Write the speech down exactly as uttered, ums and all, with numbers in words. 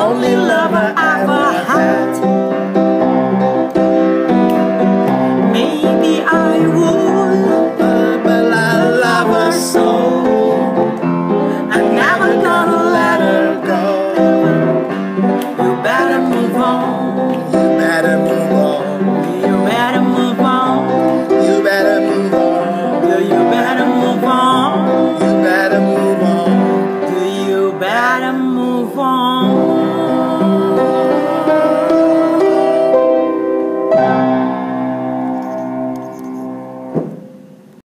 only lover I ever had. Maybe I would, but I love her so. I'm never gonna let her go. You better move on. You better move on. You better move on. You better move on. Do you better move on? You better move on. Do you better move on?